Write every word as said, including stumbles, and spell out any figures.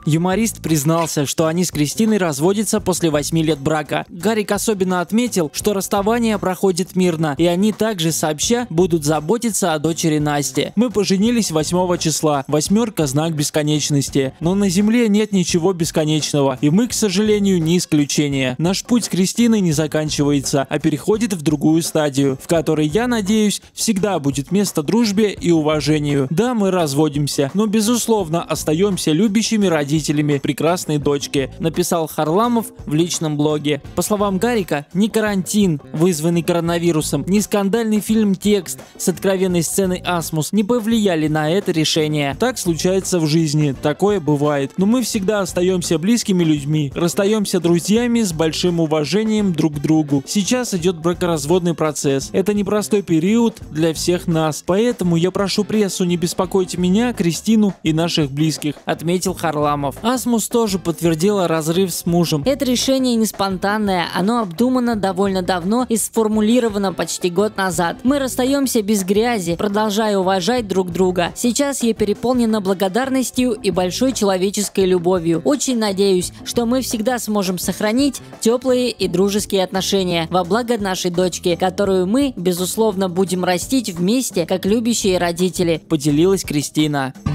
Юморист признался, что они с Кристиной разводятся после восьми лет брака. Гарик особенно отметил, что расставание проходит мирно, и они также сообща будут заботиться о дочери Насте. «Мы поженились восьмого числа. Восьмерка – знак бесконечности. Но на Земле нет ничего бесконечного, и мы, к сожалению, не исключение. Наш путь с Кристиной не заканчивается, а переходит в другую стадию, в которой, я надеюсь, всегда будет место дружбе и уважению. Да, мы разводимся, но, безусловно, остаемся любящими родителями прекрасной дочки», написал Харламов в личном блоге. По словам Гарика, ни карантин, вызванный коронавирусом, ни скандальный фильм «Текст» с откровенной сценой «Асмус» не повлияли на это решение. Так случается в жизни, такое бывает. Но мы всегда остаемся близкими людьми, расстаемся друзьями с большим уважением друг к другу. Сейчас идет бракоразводный процесс. Это непростой период для всех нас. Поэтому я прошу прессу не беспокоить меня, Кристину и наших близких, отметил Харламов. Асмус тоже подтвердила разрыв с мужем. Это решение не спонтанное, оно обдумано довольно давно и сформулировано почти год назад. Мы расстаемся без грязи, продолжая уважать друг друга. Сейчас я переполнена благодарностью и большой человеческой любовью. Очень надеюсь, что мы всегда сможем сохранить теплые и дружеские отношения во благо нашей дочки, которую мы, безусловно, будем растить вместе, как любящие родители, поделилась Кристина.